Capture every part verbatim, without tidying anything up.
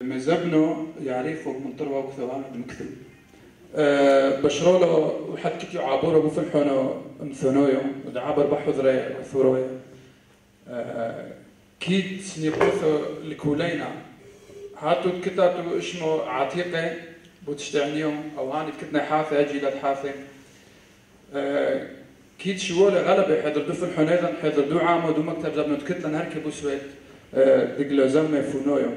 مزبنو يعرفوا من طروا وكثوان مكتب أه بشرولو وحد كتيو عابورو بفلحونو مثنويو ودعابر بحضري وثوروي أه كيت نيبوثو لكولينا هاتو كتاتو اسمه عتيقة بوتشتعنيهم او هاني كتنا حاثة اجي لد حاثة أه كيت شوولة غلبة حضر دو فلحونيذن حضر دو عامو دو مكتب زبنو تكتلن هركي بوسويت أه دقلو زمي فونويو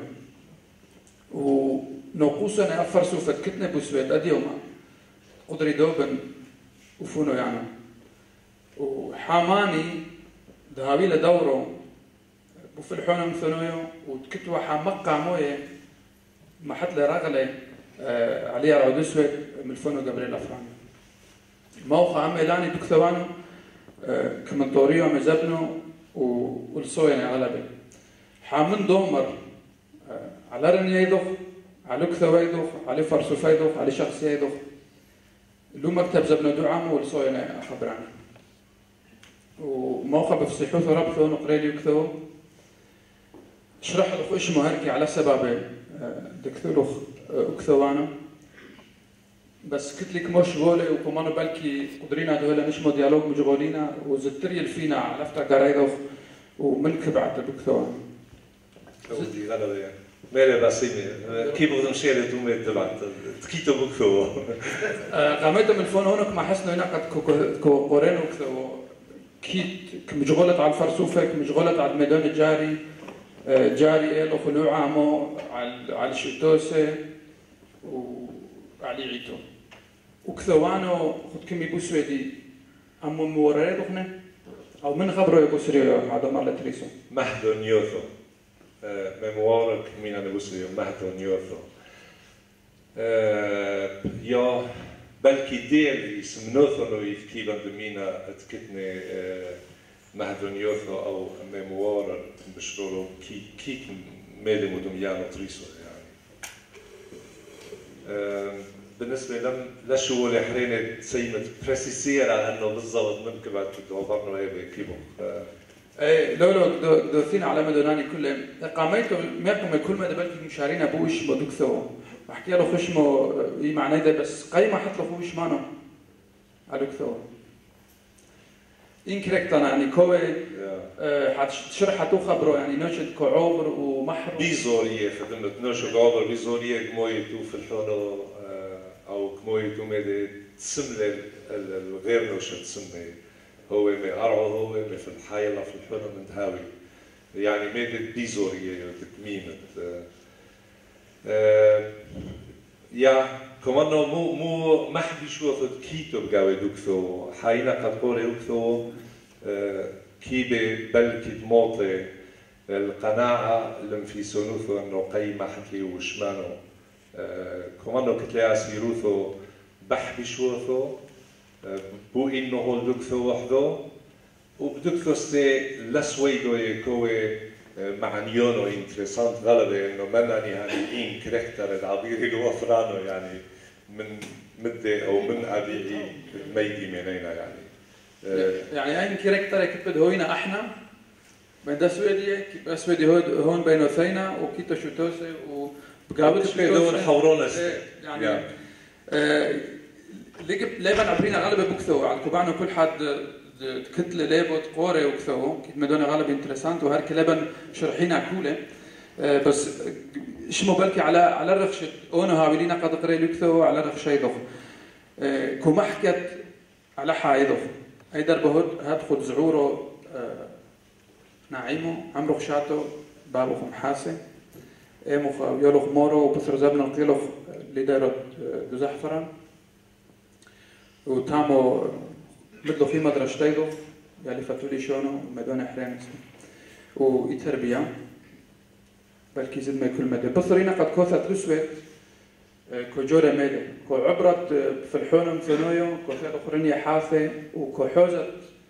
ونوقوسنا أفر سوفت كتنا بوسويت أديوما قدري دوبن وفونو يعني وحاماني ذهبي لدوره بفلحونا مثنويو وتكتوا حمقع موية ما حد لرغلة آه عليها رعود اسود من الفونو قبل الأفران موقع عمي لاني دكتوانو آه كمنطوريو مزبنو والصويني غلبي حامن دومر آه على رنيا يدخ على كثوا يدخ على فرسوفا يدخ على شخصية يدخ لو مكتب زبنو دعامو والصويني أخبراني وموقع بفصيحوث ربثو نقريلي وكثو شرح لك إيش مهركي على سبب دكتور وكثوانو بس قلت لك مش غولي وكمان بالكي قدرينا دولة نشمو ديالوج مجغولينا وزتري الفينا على فترة قرايدوخ وملك بعد بكثوانو ودي غلبة يعني مالي بسيمي كيف بدهم شيلة تومي تبعت تكيتو بكثو قامتهم من الفون هونك ما حسنوا هنا قد كورين وكثو كيت كمجغولت على الفرسوفة كمجغولت على الميدان الجاري جاري إله خلوع عمو على على الشتوسة وعلى عيتو وكثوانو خد كم يبوسودي أمو مورد دخنة أو من خبره يبوسريو هذا مرة تريسو مهدو نيوثو مموارك مين أنا بوسريو مهدو نيوثو يا بلكي ديل يسمنوثو إنه يفكيبا بمينا أتكتني مهدونيوثو أو ميموار بشرولو كي كيك مالي مدميانو تريسو يعني. بالنسبة لم لا شو اللي حرينة سيمة بريسيسير على إنه بالضبط ممكن بعد توضرنا هاي بكيبو. إيه لو لو دو دوثين على مدوناني كلهم قاميته ماكم كل ما دبلت مشارين أبوش بدكثو وحكي له خشمه يمعنى ده بس قيمة حط له خوش مانو على دكثو. إنكريكت أنا يعني كوي حتشرح حتو خبره يعني نشد كعبر ومحر بيزورية خدمت نشد عبر بيزورية كموي تو في الحونو أو كموي تو ميدي تسمل الغير نشد تسمي هو مي أرعو هو مي في الحيلة في الحونو من تهاوي يعني ميدي بيزورية تكميمة يا كمان مو مو ما حد يشوف كيتو بقاوي دكتو حينا قد قوري دكتو كي ببلكي تموطي القناعة اللي في سنوثو انه قيمة حتلي وشمانو كمان كتلاقي سيروثو بحبي شوثو بو انه هو دكتو وحدو وبدكتو ستي لسويدو يكوي معنيونو انتريسانت غلبة انه مناني هاني ان كريكتر العبيري الوفرانو يعني من مدة او من ابيعي ميدي منينا يعني يعني اين كريكتر كيف هوينا احنا بين ده سويدي كيف سويدي هون بين ثينا وكيتو شوتوسي وبقابل شوتوسي حورونا يعني ليجب ليبن عبرينا غلبة بكثو على كوبانو كل حد كتلة ليبوت قوري وكثو كيت مدونة غالب انترسانت وهركي لبن شرحينا كولة بس شمو بالكي على على الرخشة اونو هاولينا قد قريلو كثو على الرخشة يدخ كو محكت على حايدخ اي دربه هدخل زعورو نعيمو عمرو خشاتو بابو خمحاسي ايمو يولو خمورو وبثر زبنو قيلو لدارو دوزحفران وتامو بدلو في مدرستيدو يالي فتولي شونو مدونة حرينس وإتربية بلكي زد ما يكون مدى بصرينا قد كوثت لسويت كو جورة ميدة كو عبرت في الحونم ثنويو كو ثلاث أخرين حافة وكو حوزت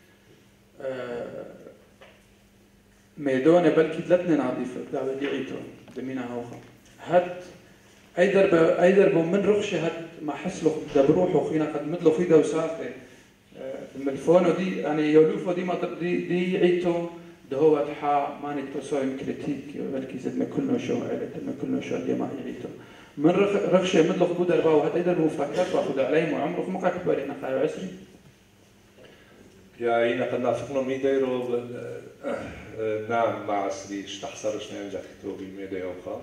ميدونة بلكي ثلاثة نظيفة دعوة دي عيتو دمينا هوخا هاد أي دربة أي دربة من رخشة هاد ما حسلو دبروحو خينا قد مدلو في دوسافة الملفونو دي يعني يولوفو دي ما دي دي عيتو ده هو تحا ماني تسوي كريتيك بلكي زد ما كلنا شو عيلة ما كلنا شو اللي ما يعيته من رخ رخشة مثل خبودر باو هذا إذا المفتكرات وأخذ عليه وعمره ما كبر هنا خايو عسري يا هنا قد نافقنا ميديرو نعم مع عسري اشتحصرش ننجح كتوبي ميدي أوخا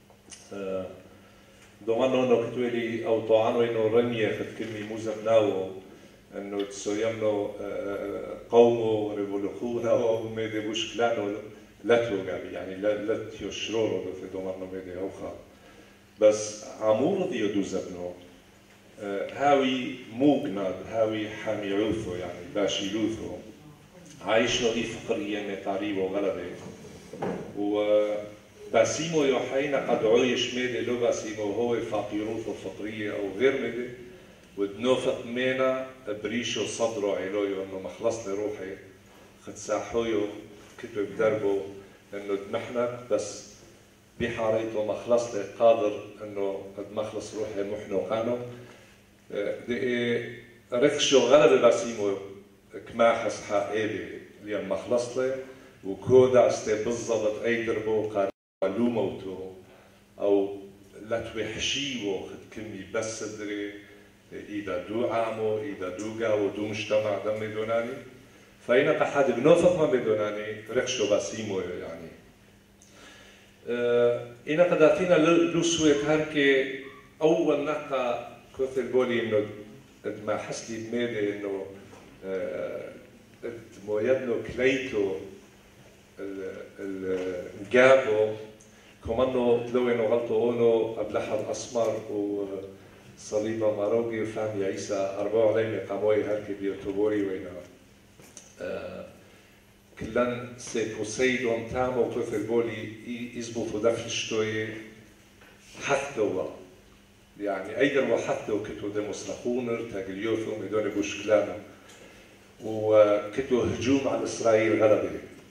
دوما انه كتولي او طوعانو انه رميه خد كلمه موزم ناو انه تسويمنو قومو ريفولوخونا او ميدي بوش كلانو لاتو قابي يعني لات يشرورو في دوما انه ميدي اوخا بس عمور ديو دوزبنو هاوي موغناد هاوي حامي عوثو يعني باشي لوثو عايش نو دي فقرية متاريبو غلبة و باسيمو يوحينا قد عايش ميدي لو باسيمو هو فقيروثو فقرية أو غير ميدي ودنوفق مينا بريشو صدرو عيلويو إنه مخلص لي روحي خد ساحويو كتب دربو إنه دمحنك بس بحاريته مخلص لي قادر إنه قد مخلص روحي محنو قانو دي رخشو غلبة باسيمو كماحس حقيبي اللي مخلص لي وكودا استي بالضبط أي دربو قال لو موتو او لا توحشيو خد كمي بس دري اذا دو عامو اذا دو قاو دو مجتمع دم دوناني فاينا قحاد بنوفق ما بدوناني رخشو باسيمو يعني اه انا قد اعطينا لو سويت هركي اول نقطة كنت بقولي انه ما حسلي بميدي انه اه مويدنو كليتو الجابو كمانو تلوينو غلطو اونو ابلحر اسمر وصليبه ماروجي وفامي عيسى اربعه عليمي قاموي هركي بيوتوبوري وينا آه كلن سي بوسيدون تامو كثل بولي يزبطوا دفل شتوي حثوا يعني ايضا وحثوا كتو ديموسلاخونر تاجليوثو ميدوني بوش كلانا وكتو هجوم على اسرائيل غلبه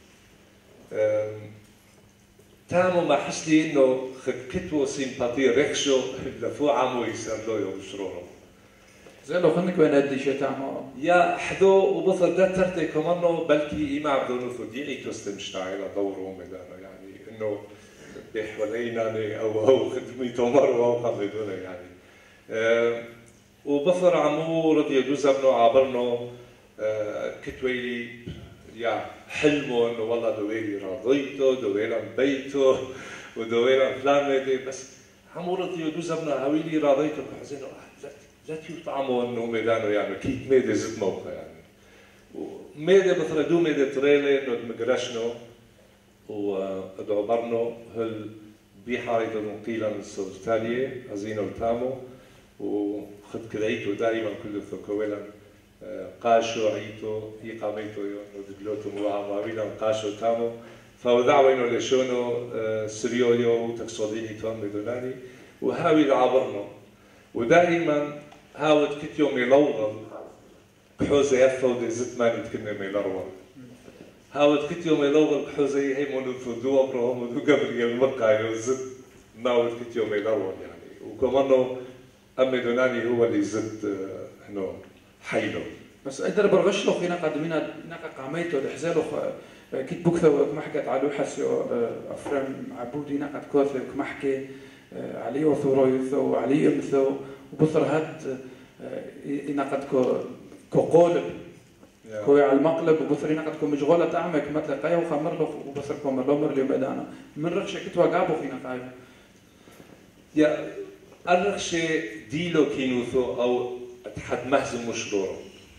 تامو ما حسلي انه كتو سيمباتي رخشو لفو عمو يسردو يوم شرورو زي لو خلنك وين ادي شي تامو يا حدو وبصر ده ترتي كمانو بلكي ايما عبدونو ثديعي تستمشتعي لدورو مدانا يعني انه بحولينا او او خدمي تومر او قبلونا يعني أه وبصر عمو رضي يدوز ابنو عابرنو أه كتويلي يا حلمه انه والله دويلي راضيته دويلي بيته ودويلي فلان بس عمورتي يدوز ابنها هويلي راضيته بحزينه لا تيطعموا انه ميدانه يعني كيف ميدي زد موقع يعني وميدي بطردو ميدي تريلي انه دمقرشنو وادعبرنو هل بيحاريتو نقيلا من السلطالية هزينو التامو وخد كريتو دائما كله ثقويلا قاشو عيتو إقاميتو ودقلوتو موعمامينا قاشو تامو فوضعوا إنه لشونو سريوليو تقصديني توم بدوناني وهاوي العبرنو ودائما هاود كتيو ميلوغل بحوزة يفو دي زت ماني تكني ميلروه هاود كتيو ميلوغل بحوزة هي منو ثدو أبرهم ودو قبل المقايو زت ناود كتيو ميلروه يعني وكمانو أمي دوناني هو اللي زت هنو حيلو بس قدر برغشلو فينا قدمينا نقا قاميتو دحزالو كيت بوكثو كمحكت على حسيو افرام عبودي نقد كوثو كمحكي علي وثورويثو علي امثو وبصر هاد نقد كو كقولب كوي على المقلب وبصر نقد كو مشغوله تعمك مثل قايو وخمرلو وبصر كو مرلو اليوم بدانا من رخشه كتوا قابو فينا قايو يا الرخشه ديلو كينوثو او تحد مهزم مشروره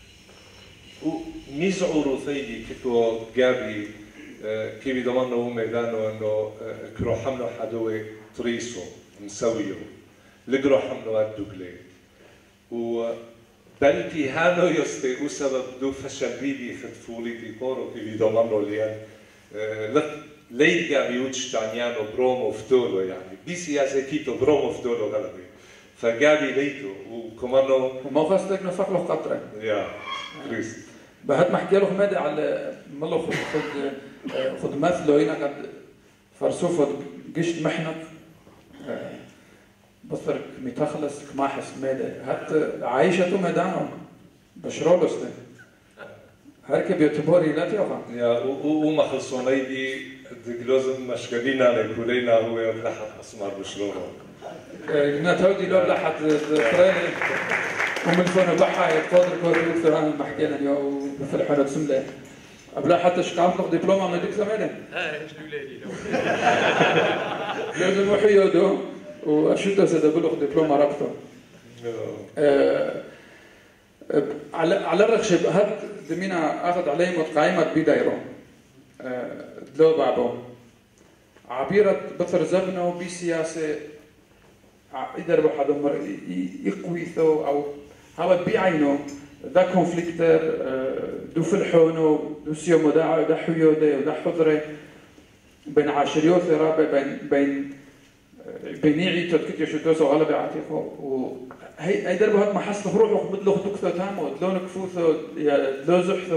وميزعورو ثيدي كتو قابي كيبي دمانو ميدانو انه كرو حملو حدوي تريسو نسويو لقرو حملو الدقلي وبلكي هانو يستي وسبب دو فشل بيدي خطفولي في كورو كيبي دمانو ليان ليد قابي وجه تانيانو برومو فتولو يعني بسياسة كيتو برومو فتولو غلبي فقابي ليتو وكمانو وما خاصتك نفق له قطره يا كريست بهات ما حكي له حماده على مالو خد خد خد مثله هنا قد فرسوفه قشت محنك بصرك متخلص كماحس ماده هات عايشته مدانه بشرولوس ده هركب يوتيوبوري لا تيوخا يا وما خلصوني دي دجلوزم مشغلين على كلنا هو لحد أسمر بشلونه قلنا تودي لو لحد تريني ومن فونا بحا يقدر كوري دكتور أنا محكي لنا يو في الحالة سملة قبل حتى شكاف لك دبلومة من دكتور مالين ها ايش دولاري لازم وحيودو وأشده سيدبلغ دبلومة رابطه على على الرخشب هاد دمينا اخذ عليه متقايمة بدايرو دلو بابو عبيرة بثر زبنه بسياسة إذا ربح هذا مر يقويثو أو هذا بعينه ذا كونفليكتر دو فلحونه دو سيو مداع دا حيوده ودا حضره بين عاشريو ثرابة بين بين بينيعي تذكر يشوتوس وغلب عاتقه وهي هي دربه هاد ما حصل روحه بدلو دكتور تامو دلون كفوثو يا دلو زحثو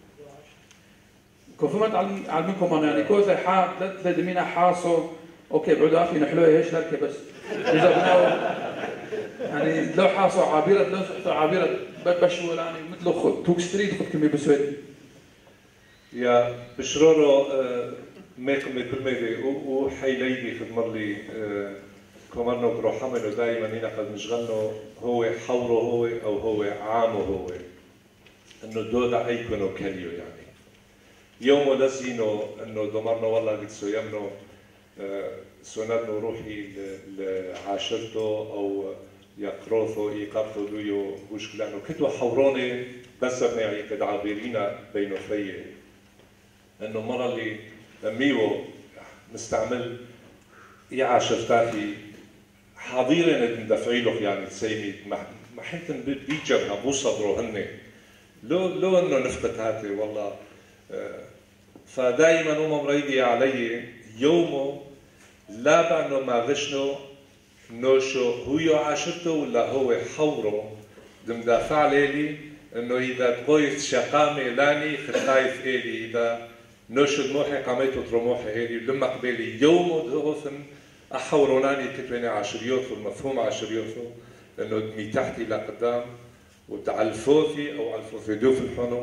كوفما تعلم علمكم انا يعني كوثه حا ثلاث دمينا حاصو اوكي بعدوا في نحلوه ايش لك بس اذا بناو يعني لو حاصو عابره لو زحثو عابره بشو يعني مثل توك ستريت خد كمي بسويد يا بشرورو ميكم كل ميدي وحيليدي خدمر لي كومانو بروحامنو دائما هنا قد مشغلنو هو حوره هو او هو عامه هو انه دودا ايكونو كليو يعني يوم لسينو انه دمرنا والله قد سويمنو سونرنو روحي لعاشرته او يقروثو يقرثو ليو وشكلانو كتو حوروني بس يعني قد عابرينا بينو فيه انه مرة اللي ميو مستعمل يعاشرتاكي حاضرين ندفعي له يعني تسيمي ما حيتن بيجبها بو صدره هن لو لو انه نفقت هاتي والله فدائما هم مريدي علي يومه لا بانه ما غشنو نوشو هو عاشرته ولا هو حوره دمدافع لي انه اذا قويت شقامي لاني خايف الي اذا نوشد موحي قاميتو ترموحي هيري لما قبيلي يومو دغوثن أحوروناني كتبيني عشريوثو المفهوم عشريوثو لأنه دمي تحتي لقدام وتعلفوثي أو علفوثي دو في الحنو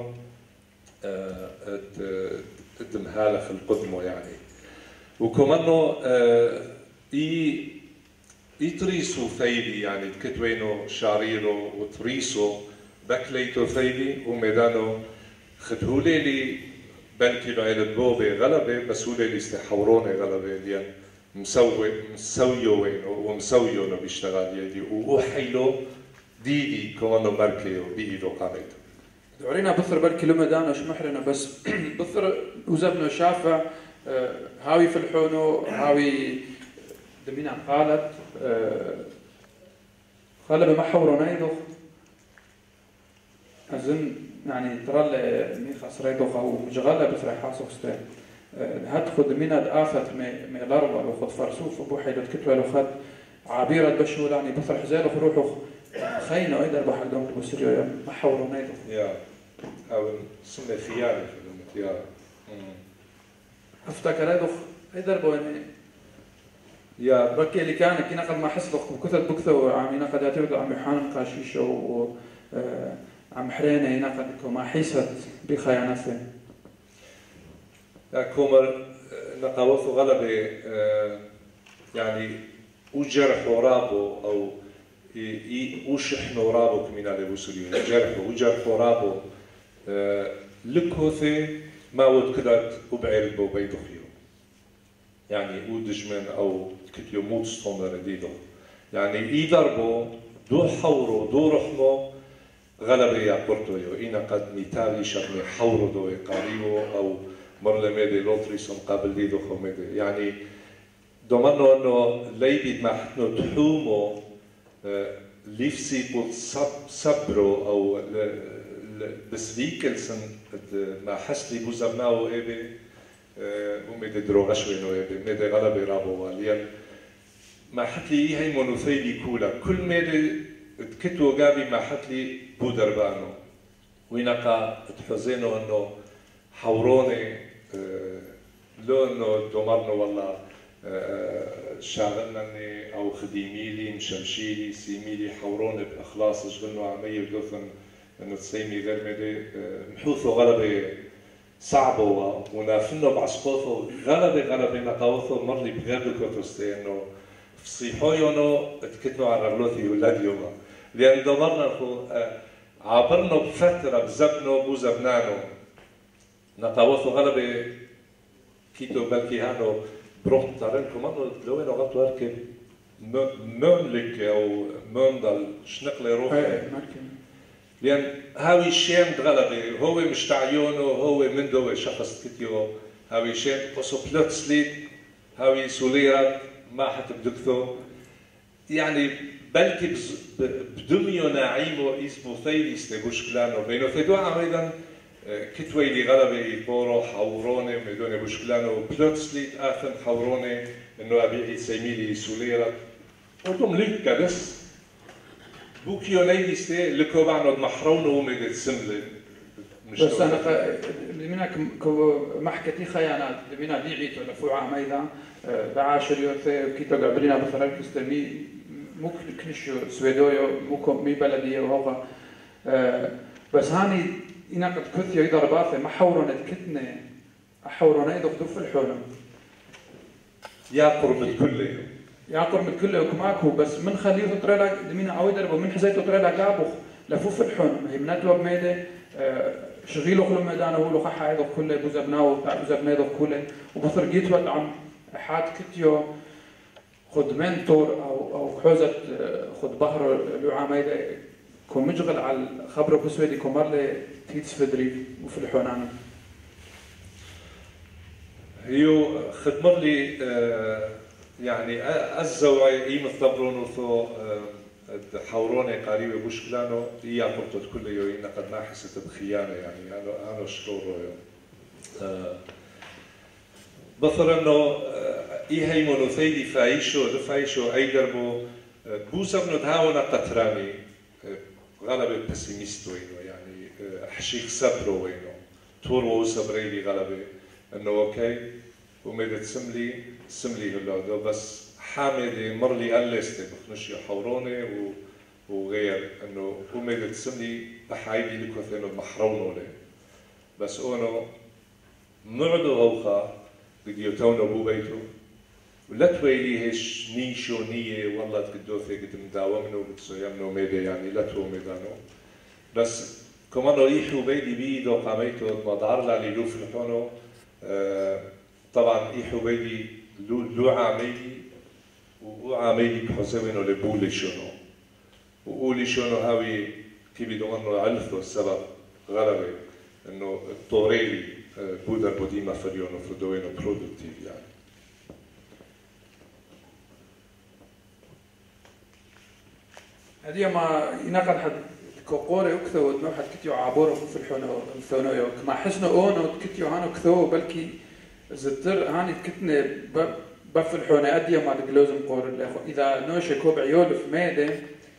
تدمهالة في القدمو يعني وكمانو إي إتريسو ثيلي يعني كتبينو شاريرو وتريسو بكليتو ثيلي وميدانو خدهولي لي بلكي لو عيد بوبي غلبة بس هو اللي استحوروني غلبة اللي مسوي مسويو وينه ومسويو انه بيشتغل يدي وحيلو ديدي كونه مركي وبيدو قامته. دورينا بثر بركي لما دانا شمحرنا بس بثر وزبنا شافع هاوي في الحونو هاوي دمينا قالت غلبة ما حورنا يدو أظن يعني ترى لي خسرته أو مجغلة بس راح حاسو خستان هتخد من الآفة من الأربع وخد فرسوف أبو حيلو تكتوا له خد عبيرة بشو يعني بفرح حزاله خروحه خينا أيضا بحق دم بسريو يعني ما حوروا نيته. يا أو سمة ثيابي في المتيار. أفتكر هذا أيضا بوين يا بكي اللي كان كنا قد ما حصل بكثر بكثر عمينا قد يعتمد عم يحان قاشيش و عم حرينا هنا قد كما حيست بخيانته. يا كومر نقاوث غلبة يعني وجرح ورابو أو وشحن ورابو كمينا لبوسوليون جرح وجرح ورابو لكوثي ما ود كدت وبعيربو بيدخيو يعني ودجمن أو كتيو موت ستومر ديدو يعني يضربو دو حورو دو رحمو غلبة يا بورتويو إنا قد ميتالي شرمي حورو دو يقاريو أو مرة ميدي لوتريسون قبل ديدو خميدي يعني دومانو أنه ليبيد ما حتنو تحومو ليفسي بود صبرو أو بسليكلسن ما حسلي بوزمناو إيبي وميدي دروغشوينو إيبي ميدي غلبة رابو واليان ما حتلي هاي مونوثيلي كولا كل ميدي تكتو قابي ما حتلي بودربانو وينقا تحزينو أنه حوروني لو انه دمرنا والله شاغلني او خديميلي مشمشيلي سيميلي حوروني باخلاص شغلنا عمية ودوثن انه تسيمي غير ميدي محوثو غلبة صعبة ونافنو بعسقوثو غلبة غلبة نقاوثو مرلي بغير دكوتوستي انه فصيحويونو اتكتنو على رغلوثي ولاد يوما لأن دمرنا عابرنا بفترة بزبنو بوزبنانو نقاوثو غلبة كيتو بلكي هانو بروح تارنكو منو لوينو غلطو هركب مملك او مندل شنقلي روحي لأن هاوي شين غلبة هو مش تعيونه هو من دو شخص كتيو هاوي شين قصو بلوتسليت هاوي سوليرات ما حتى بدكتو يعني بلكي بدميو ناعيمو اسمه ثيلي استيبوش كلانو بينو ثيدو عميدا كتوي لي غلبة بورو حوروني ميدوني بوشكلانو بلوتسليت آثن حوروني انه ابيعي سيميلي سوليرات ودوم لك بس بوكيو نيدي ستي لكو بعنود محرونه وميدت سملة بس انا لمنك كو محكتي خيانات لمنا بيعيتو لفوعة ميدا بعاشر يوثي كيتو قبلنا بثران كستمي مو كنشو سويدويو مو مي بلدية وهو بس هاني إنا قد كثيو إذا رباثي ما حورنا كتنة حورنا إذا خدوف الحولة يا قرب الكل يا قرب الكل وكماكو بس من خليه تطريلا دمينا عويدر ومن حزيتو تطريلا قابخ لفوف الحولة هي مناتلو بميدة شغيلو كل ميدانه هو لو خحا إذا كله بوزبناو بتاع بوزبنا إذا كله وبصر جيت وطعم حاد كتيو خد منتور أو أو حوزة خد بحر لعاميدة كون مشغل على خبره بسويدي كومارلي تيتس فدري وفي الحونان هيو خدمر لي آه يعني الزوعي قيمة ثبرون وثو آه حوروني قريبة بوشكلانو هي قرطت كل يوم قد ما حست بخيانة يعني أنا أنا شرور آه بثر إنه آه إيه هي منوثيدي فايشو دفايشو أي دربو آه بوسبنو تهاونا قطراني غلبة بسيميست وينو يعني حشيخ صبرو وينو تورو صبريلي غلبة انه اوكي وميدت سملي سملي هلو بس حاملي مرلي قلستي بخنشي حوروني و وغير انه وميدت سملي بحايدي لكو ثينو محرونو لي بس اونو معدو غوخا بديو تونو بو بيتو ولا تويلي هيش نيشو نية والله تقدوثي قد مداومنو بتسويمنو ميدا يعني لا تو ميدانو بس كمان ريحو بيدي بيدو قاميتو مضعر لالي لو في الحونو آه طبعا ايحو بيدي لو لو عاميدي وعاميدي بحسوينو لبولي شونو وقولي شونو هاوي كي بيدو انو علثو السبب غلبي انه الطوريلي آه بودر بوديما فريونو فردوينو برودكتيف يعني هذه ما ينقل حد كقوري وكثو ودنو حد كتيو عابورو في الحونو الثونويو كما حسنا اونو كتيو هانو كثو بلكي زتر هاني كتني بف الحونو اديا ما دقلوزم قور اذا نوشي كوب عيول في ميدة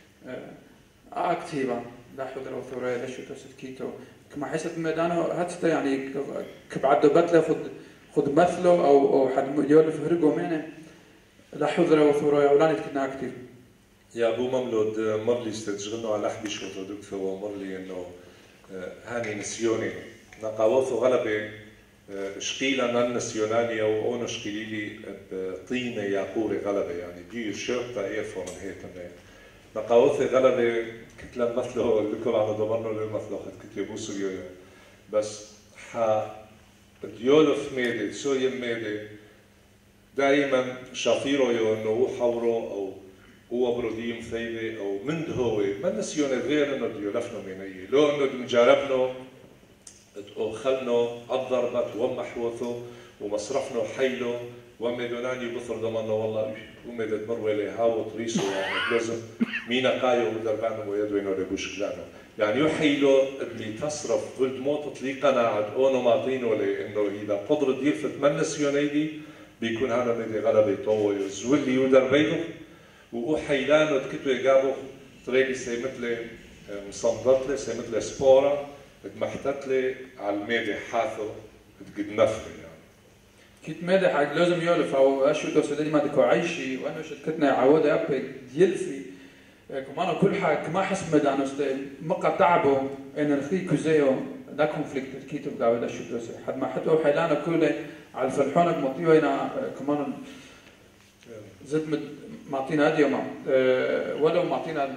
اكتيبا لا حضر وثوري لشو توسد كيتو كما حست ميدانو هاتستا يعني كبعدو بتله خد خد مثله او او حد يول في هرقو مينه لا حضر وثوري ولاني كتنا اكتيب يا ابو مملود مرلي استتشغلنا على حبي شو تدوك ثو مرلي انه هاني نسيوني نقاوثو غلبة شقيلة نان نسيوناليا واونو شقيليلي بطينة ياقوري غلبة يعني دير شرطة ايفون هيك نقاوثو غلبة كتلا مثله لكم على ضمرنا لو مثله خد كتبوسو يويو بس حا ديولف ميدي سويم ميدي دائما شافيرو يو انه حورو او هو بروديم ثيبه او من هو ما نسيون غير انه ديولفنا مني لو انه مجربنا او خلنا الضربات ومحوثه ومصرفنا حيلو ومدوناني بثر ضمنا والله ومدد مروي له هاو طريسو يعني لازم مينا قايو ودربانه ويدوينو لبوش كلانو يعني يحيلو اللي تصرف ولد موت لي قناعه اونو ماطينو لانه اذا قدر دير من نسيونيدي بيكون هذا مدي غلبه طوي واللي يودر بينه وحيلانو تكتو يجابو طريقي سي مثل مصمدت لي سي مثل سبورة اتمحتت لي على الميدي حاثو تقد نفري يعني كيت ميدي حق لازم يولف او اشو تو سدني ما دكو عايشي وانا شت كتنا عوده ابي ديلفي كمان كل حاجة ما حس مدانو ستي مقا تعبو إن نخلي كوزيو دا كونفليكت كيتو قاعد دا شو دوسي حد ما حتى حيلانا كله على الفلحونك مطيو هنا كمان زد معطينا هدية ما ولو معطينا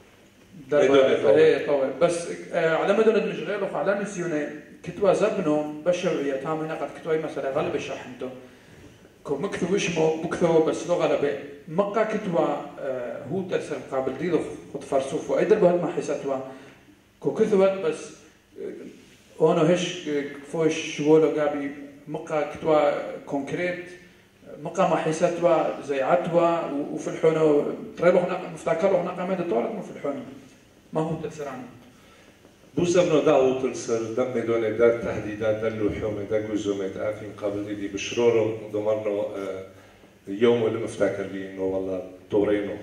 ايه طبعا بس على مدى المشغل وعلى نسيونه كتوا زبنو بشوية تامينا قد كتوا مثلا غلب الشحنتو كو مكتو وشمو بكتو بس لو غلبه مقا كتوا هو ترسل قابل ديلو خد فرسوف وايدر بهاد ما حيساتوا كو كتوا بس اونو هش فوش شوولو قابي مقا كتوا كونكريت مقا ما حيساتوا زي عتوا وفي الحونو تريلو هناك مفتاكلو هناك مدى طورت مو في الحونو ما هو ترسل عنه بوسبنو دعوة تلسر دم دون دار تهديدات دلو حومة دا جزومة عارفين قبل دي بشرورو دمرنو يوم اللي مفتكر لي انه والله دورينو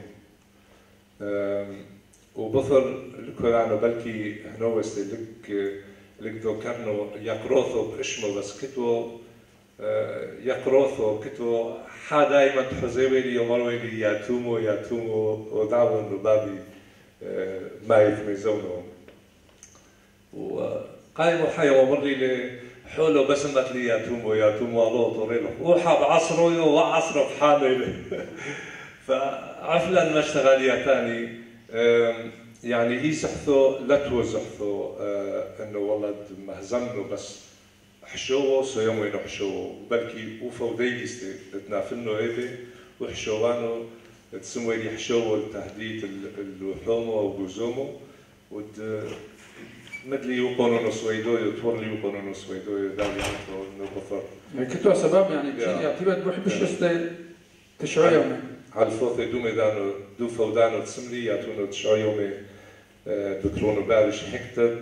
وبثر الكورانو بلكي هنو بس لك لك ذكرنو يقروثو باشمو بس كتو يقروثو كتو حدايما تحزيوي لي يمروي لي ياتومو ياتومو ودعوة انه بابي ما يتميزونو وقايمو حي ومري لي حوله بس انك لي ياتوم وياتوم والله طريله وحاب عصره وعصره في حامل فعفلا ما اشتغل يا ثاني يعني هي سحثو لا توزحثو انه والله مهزمنه بس حشوه سيوم وينو حشوه بلكي وفو ديجستي تنافلنو ايبي وحشوانو تسموي لي حشوه لتهديد اللحومه وجوزومه ود مدلي يوقنون نسويدو يطور لي يوقنون نسويدو داوي عنده نبفر. كتوا سبب يعني يعتبر بحبش است تشعر يومي. على الفوث دوم دانو دو فودانو تسملي يعطونو تشعر يومي بكرونو بارش هكتر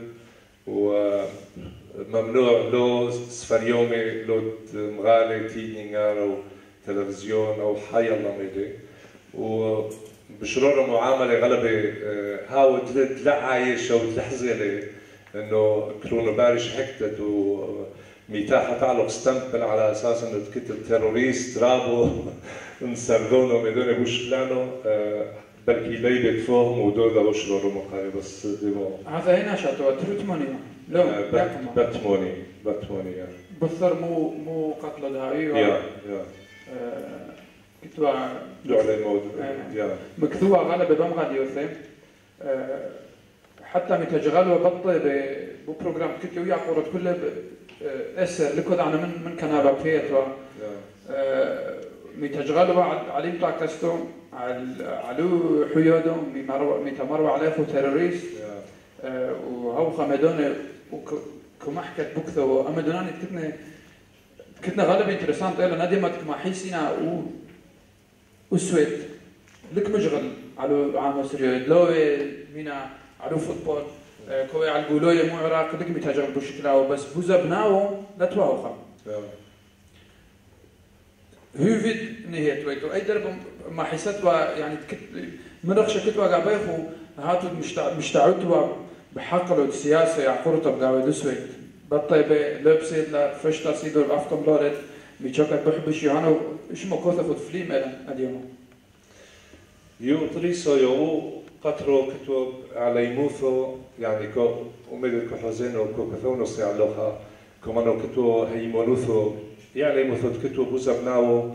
وممنوع لو سفر يومي لو مغالي تيدنينغار أو تلفزيون أو حي الله ميدي وبشرور معاملة غلبة هاو تلعايش أو تلحزلي انه كرونو بارش حكتت وميتاحة تعلق ستمبل على اساس انه تكتب تيروريست رابو نسردونه ميدوني بوش لانو بلكي ليبت فهم ودودا وشلو رمقاي بس ديمو هذا هنا شاتو تروتموني لا باتموني باتموني يعني بثر مو مو قتل دهائي يا يا كتوا على مود يا مكتوبة غالبا بمغادي يوثيم حتى متجغلوا بطل ببروجرام كتير ويا قرط كله اسر لكود أنا من من كنابا بيتوا متجغلوا عليه بتاع كستو على علو حيودو متمروا متمروا عليه فو تيروريست وهو خمدونه وكمحكة بكثو أما دوناني كتنا كتنا غالبا انترسانت إلا ندمت كما حيسنا و وسويت لك مشغل على عام سريع لو مينا على فوتبول كوي على الجولوية مو عراق لك متهجر بشكله بس بوزبناو لا توافق هوفيد نهاية ويتو أي درب ما حسيتوا يعني كت من رخشة كتوا قابيخو هاتوا مشتع مشتعوتوا بحقلوا السياسة يعقرطوا بقاوي دسويت بطيبة لبسيت لا فشتا سيدو الأفطم لورد بيشوكت بحبش يهانو إيش ما كوثا خد فليم إلى اليوم يو طريسو يو قطرو كتب على يموثو يعني كو أمد كحزينو كو كثونو سيعلوها كمانو كتو هيمونوثو يعني يموثو كتو بوزبناو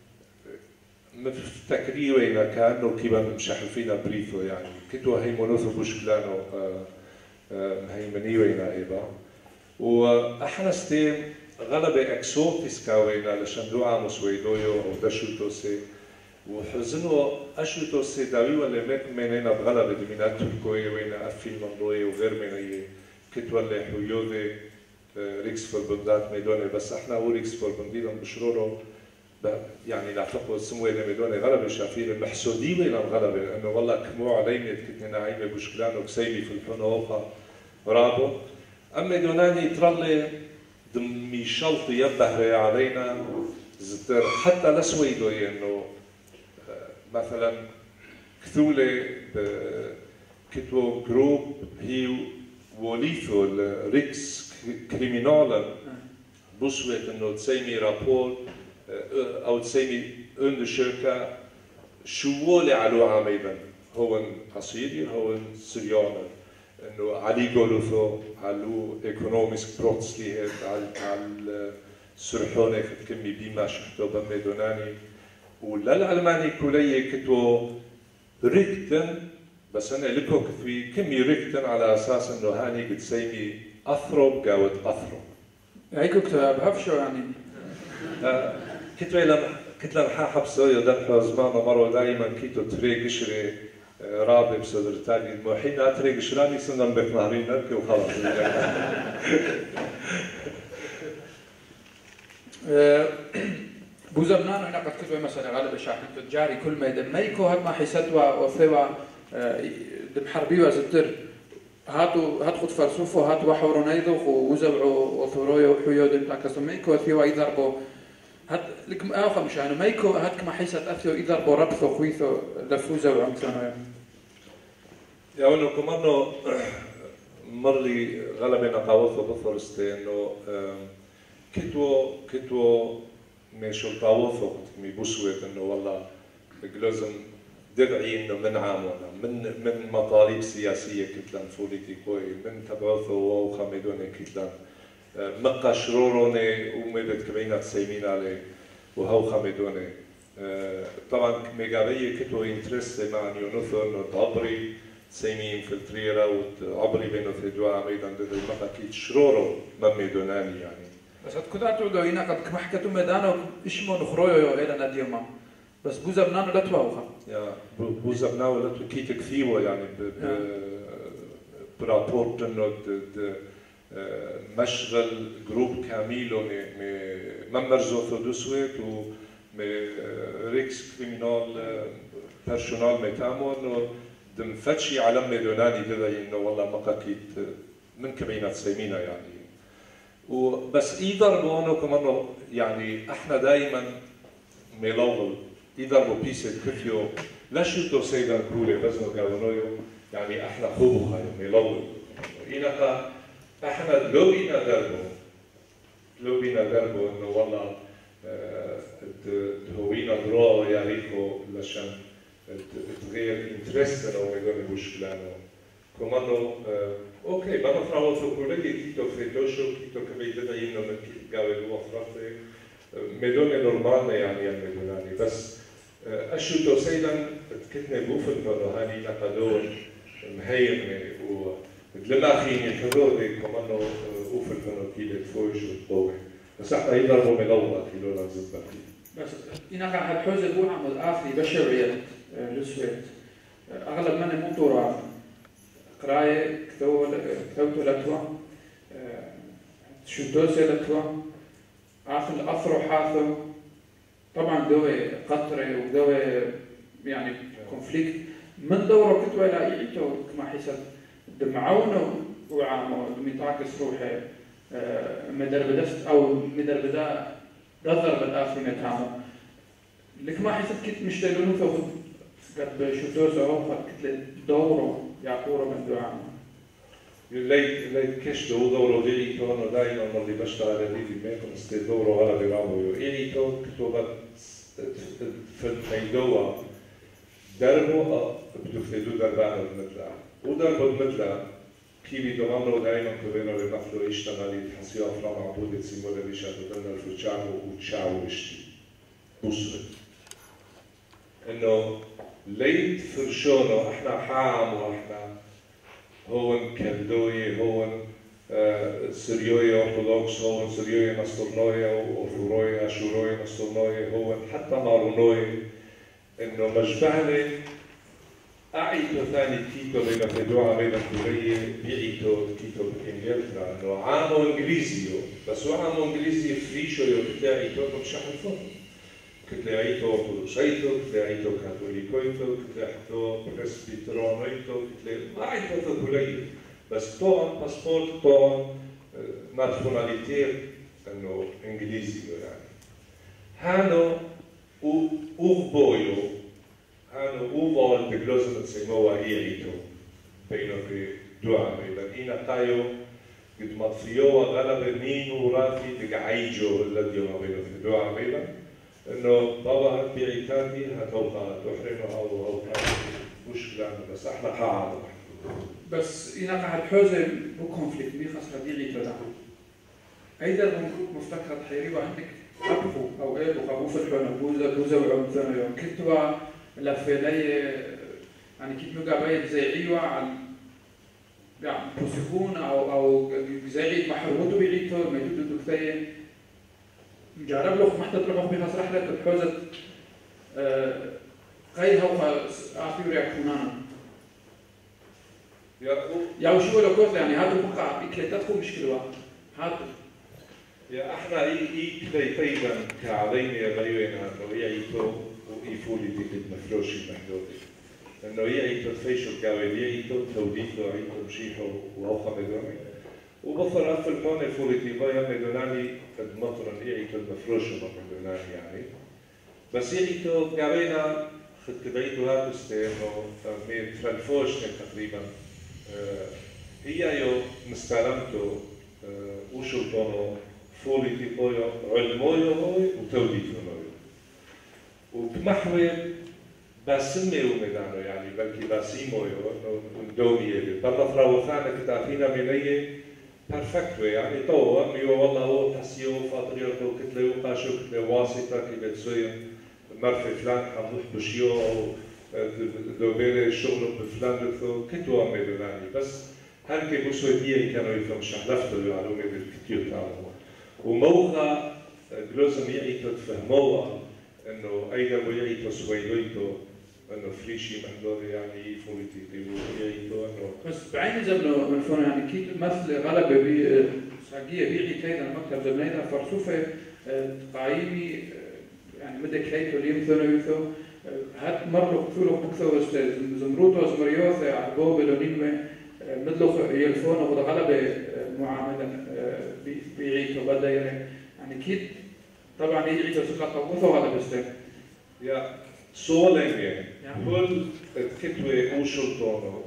مفتكريو إنا كأنه كيبا مشحفينا بريثو يعني كتو هيمونوثو بوشكلانو مهيمنيو إنا إيبا وأحنا ستيم غلبة أكسوتيس كاوينا لشندو عاموس ويدويو أو دشوتوسي وحزنو أشوتوسي داوي ولا مك مننا بغلبة دمينات تركوية وينا أفيل مملوية وغير منية كتولي حيوذي ريكس فوربندات ميدوني بس احنا هو ريكس فوربندينا بشرورو يعني نعتقد سموه ميدوني غلبة شافين المحسودي وينا بغلبة لأنه والله كمو علينا كتنا نعيمة بوشكلانو كسيمي في الحنوخة رابو أما دوناني ترلي دمي شلط يبهري علينا زتر حتى لسويدو انه مثلا كثولة كتو جروب هي وليثو الريكس كريمينالا بوسويت انه تسيمي رابور او تسيمي undersöka شو ولي علو عميدا هون أصيلي هون سريانا إنه علي جولوثو علو إيكونوميسك بروتسليهت على على سرحونة كمي بيما شحتو بمدوناني ولا الألماني كلية كتو ريكتن بس أنا لكو في كمي ريكتن على أساس إنه هاني قد سيمي أثروب قاوت أثروب. هيك كتاب هفشو يعني. كتبه لما كتلا نحاحب سويا دنحو زمان مرة دائما كيتو تري قشري رابي بصدر تاني الموحين أتري قشراني سنن بك نهرين نركي وخلاص. بوزبنان هنا قد كتبه مثلا غالب شاحن تجاري كل ما يدم ميكو هاد ما حيسدوا وفيوا دم حربي وزدر هاتو هات خد فرسوفو هات وحورو نيدوخ ووزبعو وثورويو وحيو دم تاكسو ميكو وثيوا يضربو هاد لك آخر مش يعني مايكو هاد كما حيث أثيو إذا بربثو خويثو لفوزة وعمتنا يا ونو كمانو مرلي غلبنا قاوثو بفرستي إنه كتو كتو مشو قاوثو مي بوسويت إنه والله لازم درعي إنه من عامنا من من مطالب سياسية كتلان بوليتيكوي من تبعثو وخامدوني كتلان مقا شروروني ومدت كبينات سيمين عليه وهو خامدوني طبعا ميغابية كتو انترست مع نيونوثون وتعبري سيمين فلتريرا وتعبري بينو في دواء ميدان دد المقا كيت شرورو مميدوناني يعني بس هاد كدا تعودو هنا قد كما حكتو ميدانو إشمو نخرويو إلى ناديوما بس بوزبنانو لا توهوها يا بوزبنانو لا تو كيت كثيوة يعني برابورت انه مشغل جروب كاميلو ممرزو ثودوسويت و ريكس كريمينال بيرسونال ميتامون دم فتشي علم ميدوناني دذا انه والله مقاكيت من كمينات سيمينا يعني وبس يضربوا انه كمان يعني احنا دائما ميلوغل يضربوا بيسة كفيو لا شوتو سيدا كولي بزنو قالونيو يعني احنا خوبو خايو ميلوغل إنك احنا لو بينا دربو لو بينا دربو انه والله تهوينا درو ياريكو لشان تغير انترست لو ما يقول بوش كلانو كمانو اوكي بابا فراو في كولي كيتو فريتوشو كيتو كبي ددا ينو من قاوي دو فرافي ميدوني نورمالنا يعني الميدوناني بس اشو تو سيدا كتنا بوفن كانو هاني نقدون مهيمني و لما خيني الحضور دي كمانو اوفر كانوا كيلة فوش وطوي بس احنا يضربوا ملوضة كيلو لازم بكي بس إنك عاد حوز بوعة مضافي بشرية لسويت أغلب من موتورا قراية كتو كتوتو لتوا شدوسي لتوا عارف الأفرو حاثو طبعا دوي قطري ودوي يعني كونفليكت من دوره كتوى لا يعيتو كما حسب دمعونه وعامو دميتاكس روحي مدربدست او مدربدا دذر بالآخر نتامو لك ما حسب كنت مشتغلون فوق قد شدوس او كنت دوره يعقوره من دعامو لي لي كش دو دوره ديلي كانوا دائما اللي بشتغل على دي ماكن استي دوره ولا بيرامو إلي تو كتبت في الميدوة دربو بدو فيدو دربانو المدلع ودربو المدلع كيبي دوغامرو دائما كبيرو لنفلو يشتغل يتحسيو أفرام عبودة سيمولة بيشاتو دلنا الفوتشاكو وتشاو اشتي بوسرد انه ليت فرشونو احنا حام واحنا هون كالدوي هون سريوي أرثوذكس هون سريوي نصرنوي وفروي أشوروي نصرنوي هون حتى مارونوي إنه مجبعني أعيتو ثاني تيتو بين فدوعة بين كورية بيعيتو تيتو بإنجلترا إنه عامو إنجليزيو بس هو عامو إنجليزي فريشو يو كتلاعيتو بمشاح الفن كتلاعيتو أرثوذكسيتو كتلاعيتو كاثوليكويتو كتلاعيتو بريسبيترونيتو كتلاعيتو ما عيتو كورية بس طبعا باسبورت طبعا ناسيوناليتي انه انجليزي يعني هانو او اوبويو هانو اوبول بجلوزن تسموها ايريتو بينو في دعاء بين قايو قد مطفيوها غلب مين ورافي تقعيجو الذي ما بينو في دعاء بين انه بابا هتبيعي كاندي هتوقع تحرمها او او وش لنا بس احنا قاعدة بس إنا قاعد حوزة بو كونفليكت مي خاصة ديري تدا أيضا مفتكرة حيري وعندك أبو أو إيه بو في الحونة بوزا بوزا وعم ثاني يوم كتوا لفيلي يعني كيف نقابل زي عيوة عن يعني بوسيكون أو أو زي عيد محروتو بعيدتو ما يدو دكتاية جرب له محتى تروح بها صراحة لك بحوزة غيرها وأعطيه رياكشنانا يا وشو لو قلت يعني هذا بقى إكلتاتكم مشكلة هذا يا احنا اي اي كليتينا كعلينا غيرنا انه يعيتو ويفولي دي المفروشي المحدودي انه يعيتو تفيشو الكاوي يعيتو توديتو عيتو مشيحو وهوخا مدوني وبصر أف الحون يفولي دي بايا مدوناني المطرن يعيتو المفروشو مدوناني يعني بس يعيتو كاوينا خد بعيتو هاتستي انه ميت فالفوشني تقريبا هي يو مستلمتو وشلطانو فولي تي بويا علمويا هوي وتوليتو هوي وبمحوي باسمي ومدانو يعني بلكي باسيمويا ندومي يلي بالنفرا وفانا كتافينا منيه بيرفكتو يعني طوة ميو والله هو تحسيو فاطريوتو كتلي وقاشو كتلي واسطة كي بتسوي مرفي فلان حموح بشيو دوبيلي شغل بفلان دكتو كتوا مداني بس هل كي بسويتيه كانوا يفهم شحلفتوا المعلومة بالكتير تعلموا وموقع جلوزم يعيتو تفهموها انه ايضا ويعيتو سويلويتو انه فريشي محضوري يعني فوليتيكي ويعيتو انه بس بعين زمنه من فون يعني كي مثل غلبة بي ساقية بيعي كيدا المكتب زمنينا فرصوفة تقايمي يعني مدى كليتو ليم ثونو يوثو هات مرلو كفولو بكثو زمروتو زمريوثة عبو بلونينوي مدلو يلفون وبدا غلبة معاملة بيعيتو بدايرة يعني كيد طبعا يعيتو سقطة وثو هذا بستير يا سولين كل كتوة وشلطونو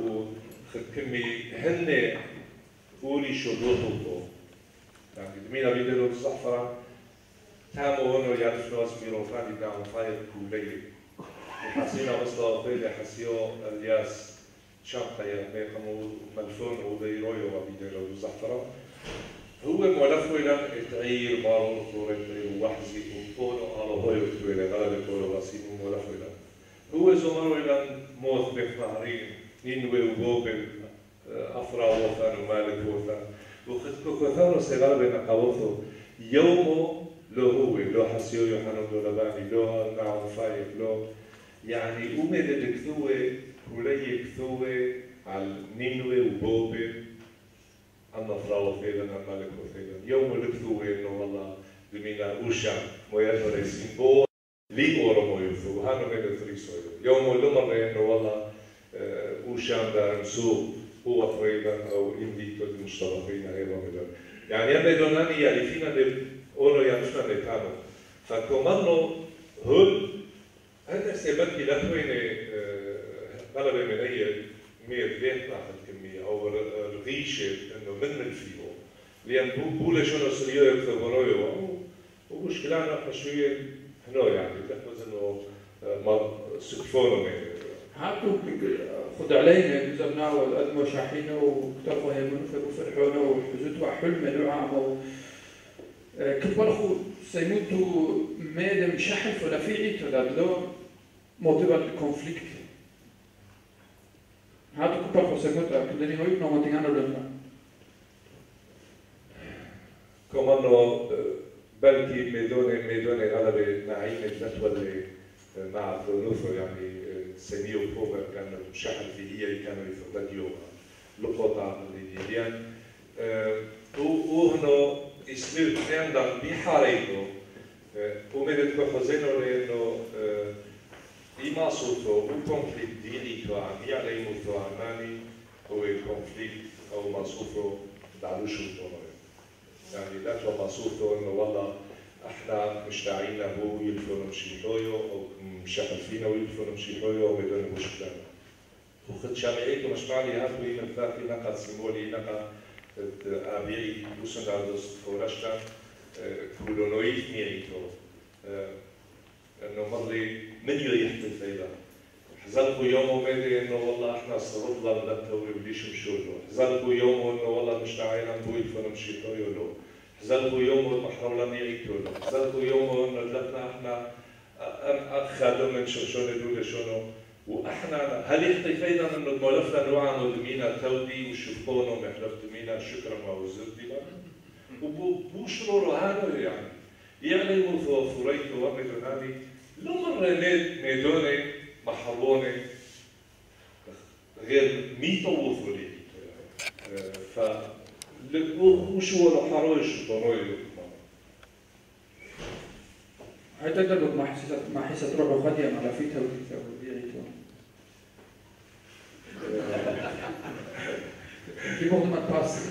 وكمي هن قولي شلوطو يعني دمينا بيدلو الزعفرة تامو هونو يعرفنو اسميرو فاني داون فاير كولي وحسينا وصلا بيلي حسيو الياس شاقة يا ميقامو ملفون وديرويو وبيدلو الزعفرة هو مولفو إلى تعير مارو طورتي وحزي وطولو على هويو تويلة غلبة طولو راسيم مولفو إلى هو زمرو إلى موث بفنهرين نينوي وبوبل أفرا وثان ومالك وثان وخدكو كوثانو سيغلبة نقاوثو يومو لو هو لو حسيو يوحنو دو لباني لو نعم فايق لو يعني أمد الكثوة ولي كثوة على نينوي وبوبل أنا فراو فيلا أنا مالك وفيلا يوم لكثوا إنه والله دمينا وشا مويرنا رئيسين بو لي أورا مويرثو وهانو ميدا ثريسو يوم لمر إنه والله وشا دار مسوق هو طريقا أو إنديتو المشتركين هيدا ميدا يعني أنا دوناني يعني فينا أورا يعرفنا نتانو فكمانو هل هذا سيبكي لحويني غلبة من أي مية بيتنا الكمية أو الغيشة إنه من الفيو لأن بولا شنو سريو يكتبونويو ومشكلة إحنا شوية هنا يعني تحفظ إنه ما سكفونو من هاتو خد علينا زمنا والأدمو شاحينه وكترفوا هي منفق وفرحونه وحزتوا حلم نوعا أو كبرخو سيموتوا مادم شحف ولا في عيت ولا لو موتيفا الكونفليكت هاتو كبرخو سيموتوا كدني هو يبنو متنانو لنا كمانو بلكي ميدوني ميدوني غلبة نعيمة تتولي مع ثلثه يعني سميو بوغر كان شحن في هي كانوا يفضل يوم لقطة لليديان وهنا يصير عندنا بحاريته ومدت بخزينه لأنه إما صوته وكونفليكت ديريتو عن يعلي موتو عناني هو كونفليكت أو مصوفه دعلوش الطنوي يعني لا تو مصوفه إنه والله احنا مش داعيين ابوه يلفون مشيحويو او مشحل فينا ويلفون مشيحويو وبدون مشكله وخد شامعيته مش معني هاتو يمن ثاقي نقا سيمولي نقا ابيعي دوسن داردوس فورشتا كولونويت ميعيتو انه مرلي من يحتل فيلا حزلقوا يوم مدي انه والله احنا صرفنا للتوري وليش مشوا له، حزلقوا يوم انه والله مش نعينا نبوي فنمشي له، حزلقوا يوم محرم لم يعيتوا له، حزلقوا يوم انه لتنا احنا اخذوا من شو شو ندول شنو، واحنا هل يحتي فايدا انه مولفنا نوعا مدمينا تودي وشوفونه محلف دمينا شكرا ووزردي وبوشروا هذا يعني يعني فريتو ومدوناني لو مرة نيد ميدوني محروني غير ميتو وفري ف وشو ولا حروي شو طروي هاي تدرك ما حسيت ما حسيت روحه خديم على فيتها وكذا وبيعيتوا في مقدمة باس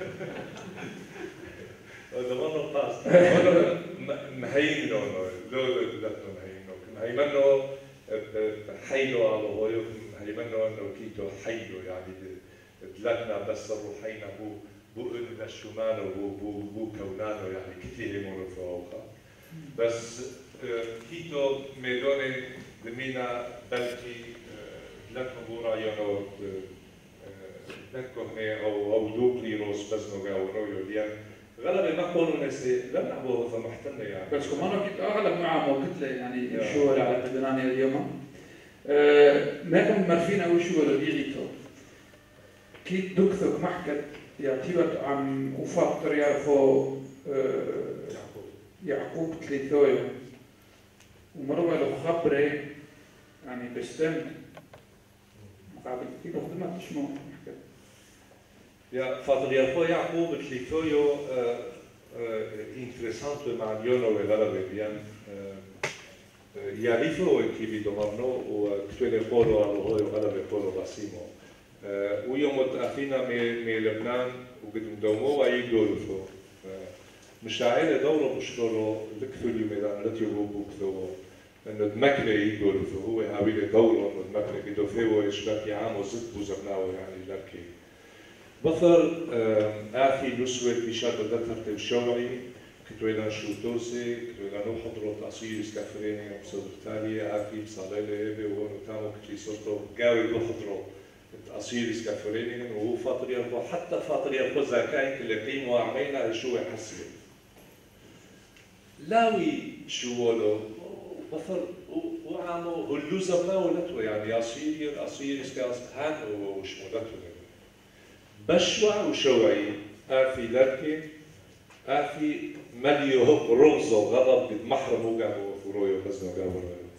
هذا ما نقاس هذا مهين لونه لو لا مهين مهين منه حيلو على هوي مهين منه انه كيتو حيلو يعني دلتنا بس روحينا بو بو إلنا شمانه بو بو بو كونانه يعني كثير يمونو فوقها بس كيتو ميدوني دمينا بلكي دلتنا بورا يانو دلتنا هنا او او دوبلي روس بزنو غاو نويو ديان غالبا ما كونوا ناسي لم نعبوه فمحتنا يعني بس كمان كنت اغلب معه كتله يعني شو على بدناني اليوم ما كنت مرفين او شو ولا بيغيتو كيت دكتور محكت يعتبر عن وفاقر يعرفوا يعقوب تليثويو ومروه له خبره يعني بستند مقابل في بخدمات شنو محكت Ja, Vater Jacob Jacob Tlifoyo interessant مع اليونو والغربي بيان يعرفوا كيف يدمرنوا وكتير يقولوا على هو الغربي يقولوا باسيمو ويوم متأخينا من لبنان وقدم دومو ويقولوا فو مش عائلة دورة مشكلة لكثر يوميدان لا تيوبو كثو إنه دمكنة يقولوا فو هو هاويل دورة إنه دمكنة قدو فيه يشبكي عام وزد بوزرناو يعني لكي بطل آخي نسوة بشاد دكتورة الشوعي كتوينا شوتوسي كتوينا نحضروا تأصيل سكافريني وصدر تالية آخي صاليلة إبي وهو نتامو كتي صرتو قاوي نحضروا تأصيل سكافريني وهو فاطر يرفو حتى فاطر يرفو زاكاين كل قيمة وعمينا شو يحسن لاوي شو ولو بطل وعامو هلوزة بلا ولتو يعني أصير أصير سكافرين وشمولتو بشوع وشوعي آفي لركي آفي مليو رمزو غضب محرم وقعبو فرويو بزنو قعبو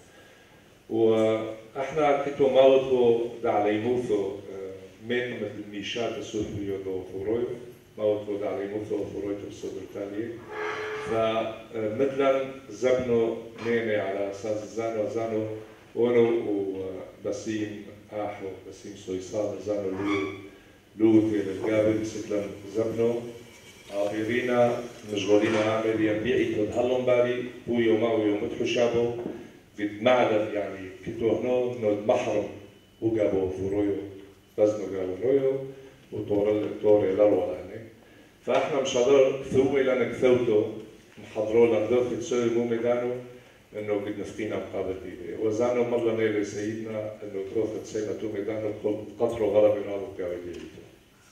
وإحنا كتو موتو دا ليموثو مين مثل ميشات السوريو دو فرويو موتو دا ليموثو فرويو بصدر تالي فمثلا زبنو نيني على أساس زانو زانو ونو وبسيم آحو بسيم سويسان زانو لو لوثي للقابل ستلم زبنو عابرينا مشغولين عامل ينبيعي تدهلهم بالي هو يوما ويوم مدحو شابو بتمعلم يعني كتو هنو انو محرم وقابو فرويو بزنو قابو رويو وطور طور الاروا لهني فاحنا مش هقدر ثوي لنا كثوتو محضروا لنا دوخي تسوي مو ميدانو انه قد نفقينا مقابل ديبي وزانو مرة نيلي سيدنا انه تروخ تسينا تو ميدانو قطروا غربي نارو قابل ديبي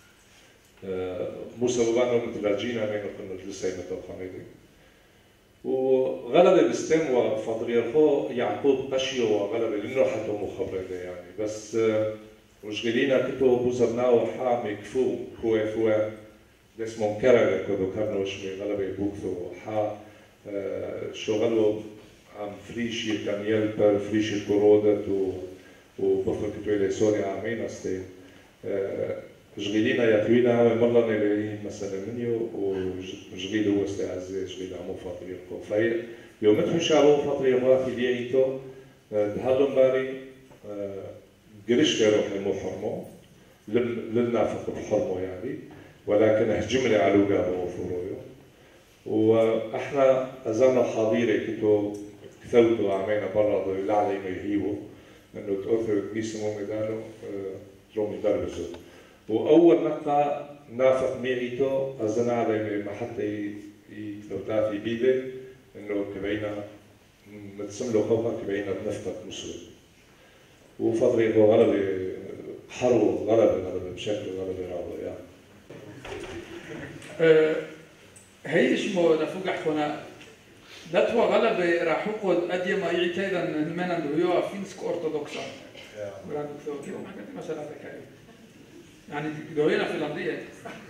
موسى وبانو متلاجينا مينو كنا تلسينا تو خميدي وغلبة بستم وفضريرخو يعقوب قشيو وغلبة لأنه حتى مخبرين يعني بس مشغلينا كتو بوزرناو حامي كفو كوي فوا اسمه كرر كدو كرنو شمي غلبة بوكثو حا شغلو عم فريشي كان يلبر فريشي كورودت وبفر كتو إلي سوري عامين أستي جغيلينا يطوينا عامل مرة نلاقيه مثلا منيو وجغيل هو استعزي جغيل عمو فاطريقو فهي يوم ادخل شعبو فاطريقو في ديعيتو دهالهم باري قريش غيرو حلمو حرمو للنافق بحرمو يعني ولكن هجملي على قابو وفرويو واحنا ازالنا حاضيري كتو كثوتو عمينا برا ضي لعلي ما يهيبو انه تأثر كنيسة ميدانو رومي دربزو وأول نقطة نافق ميعيتو أزنا على ما حتى يتلوتا في بيدة إنه كبينا متسملو خوفا كبينا بنفقة مسلم وفضلي هو غلبة حرو غلبة غلبة بشكل غلبة رابع يعني. أه هي اسمه نفوق حنا نتوى غلبة راح يقود أدي ما يعتيدا المنا دويو فينسك أرثوذكسا. ولا دكتور كيف ما حكيت مثلا ذكاء. يعني دوينا فنلندية.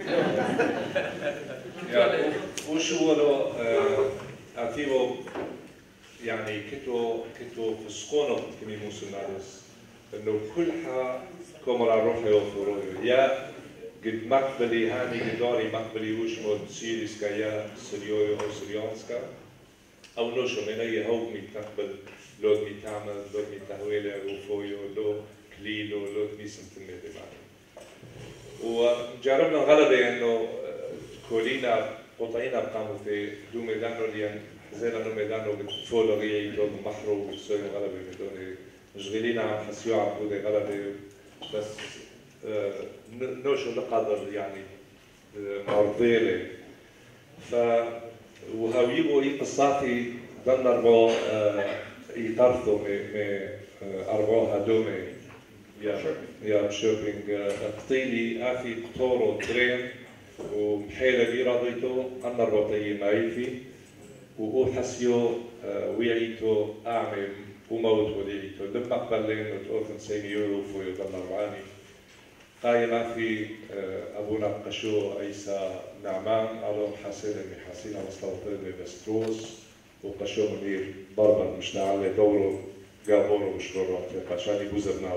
وش هو لو أعتبر يعني كتو كتو في سكونو كمي موسوناليس إنه كلها كمرة روح يوفروا يا قد مقبلي هاني قداري مقبلي وش مود سيريس كيا سريوي أو سريانسكا أو نوشو من أي هو متقبل لود متعمل لود متهويلة وفويو لو كليلو لود ميسن تمدي معي وجربنا غلبة إنه كولينا قطعينا بقاموا في دو ميدانو لين زينا نو ميدانو بتفولو غيي دون محرو وسوي غلبة بدون مشغلين عم حسيو عبودي غلبة بس نوشو لقدر يعني معرضيلة ف وهاويبو اي قصاتي ضل اربعو يطرثو مي اربعو هدومي يا يا شوبينج قطيلي افي قطورو درين ومحيلة لي رضيتو انا الروطي مايفي وهو حسيو ويعيتو اعمل وموت وليتو لما قبلين وتوفن سين يورو فو يضل اربعاني قايمة في أبونا قشو عيسى نعمان ألون حسين محاسين مصلوطين بستروس وقشو منير بربر مش نعلي دورو قابورو وشرورو عشان يبوزبناو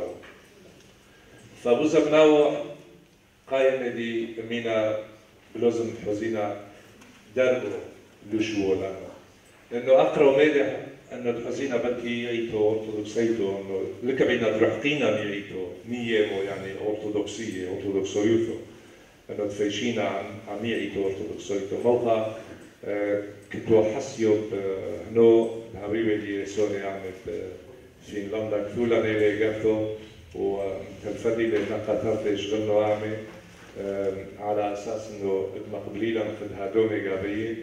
فبوزبناو قايمة دي مينا بلوزم حزينة دربو لشو لنا لأنه أقرأ ميدح أنه الحزينة بلكي يعيتو أرثوذكسيتو أنه لكبينا درحقينا ميعيتو نيمو يعني أرثوذكسية أرثوذكسويوثو أنه تفيشينا عم يعيتو أرثوذكسويتو موقع كنتو حسيو هنو حبيبي دي سوري عمت فنلندا كثولا نيلي قفتو وتلفدي لنا قطرت يشغلنو عمي على أساس أنه مقبليلا خد هادومي قابية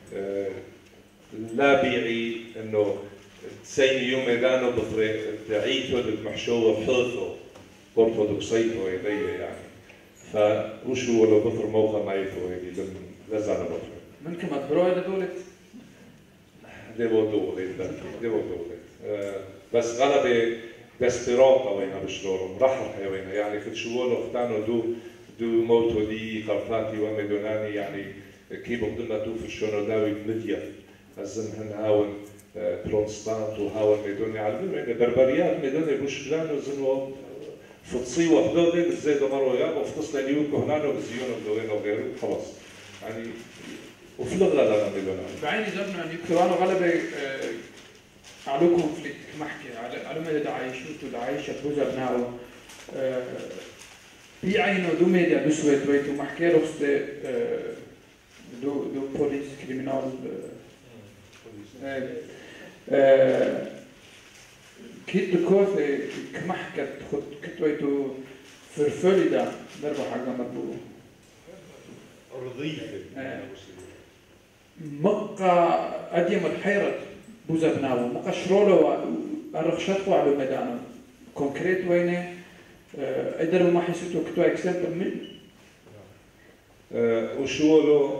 لا بيعي انه تسيني يوم دانو بطريق تعيتو المحشوه بحوثو أرثوذكسيتو يدي يعني فوشو لو بطر موقع ما يفو هيدي لزانا بطر منكم أتبروا إلى دولة؟ ديبو دولة ديبو دولة بس غلبة دستيراطة وينها بشلورهم رحر حيوينها يعني في شوولو اختانو دو دو موتو دي قرفاتي ومدوناني يعني كيبو قدنا دو في الشونو داوي مديف الزمهن هاون برونستانت وهاون ميدوني على بربريات ميدوني بوشكلانو زنو فتصي وحدو ديك زي دمرو يابو وفتصل اليوكو هنانو بزيونو بدوينو وغيره خلاص يعني وفي الغلا لنا ميدوني بعيني زبنا أن يكتوانو غلبة علو كونفليكت كمحكي علو ميدا دعايشوتو دعايشة بوزا بناو بيعينو دو ميدا بسويت ويتو محكي رخصة دو دو بوليس كريمينال كيت كوث كمحكة خد كتويتو فرفولي دا دربا حاجة مربو رضيفة مقا أديم الحيرة بوزا بناو مقا شرولو أرخشت وعلو ميدانو كونكريت وينه قدروا ما حسيتوا كتو اكسبت من وشولو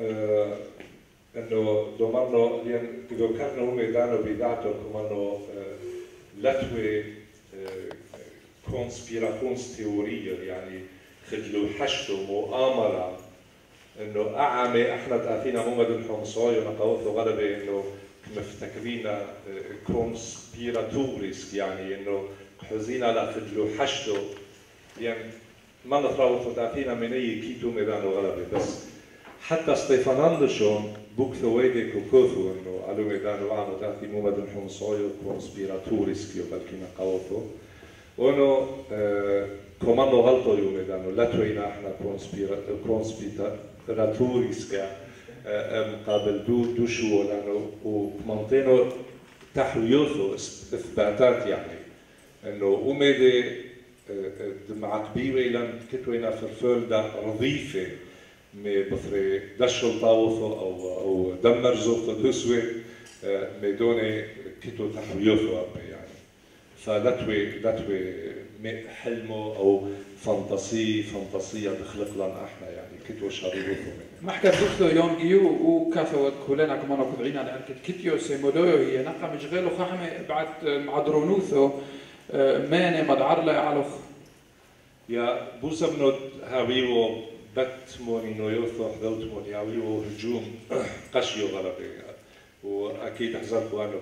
انه دومانو لان اذا كانوا هم يدانو بيداتو كمانو لتوي كونسبيراسيونز تيورية يعني خدلو حشتو مؤامرة انه اعمى احنا تاثينا مو مدن حمصاي ونقاوثو غلبة انه مفتكرين كونسبيراتوريس يعني انه حزينا لخدلو حشتو يعني ما نتراوثو تاثينا من اي كيتو ميدانو غلبة بس حتى ستيفاناندشون بوكثو ويدي كوكوثو انه علو ميدانو عامو تاثي مو مدن حمصاي كونسبيراتوريس كيو بلكينا قاوثو وانه كوماندو غلطو يو ميدانو لا توينا احنا كونسبيراتوريس كا مقابل دو دو شو لانه ومنطينو تحويوثو اثباتات يعني انه وميدي مع كبيرة لان كتوينا فرفول دا رضيفة مي بثري دشو طاوثو او او دمر زوثو دسوي ميدوني كتو تحويوثو يعني فلتوي لتوي حلمه او فانتاسي فانتاسية بخلق لنا احنا يعني كتو شاريروثو منه. محكا دوكتو يوم جيو وكاثو كولنا كمان كدعين على أركض كتيو سيمودويو هي نقا مشغلو خحمة بعد معدرونوثو ماني مدعر على يا بوسبنود هاويو بت موني نويوثو حدوت موني هاويو هجوم قشيو غلبي واكيد حزرقوا عنه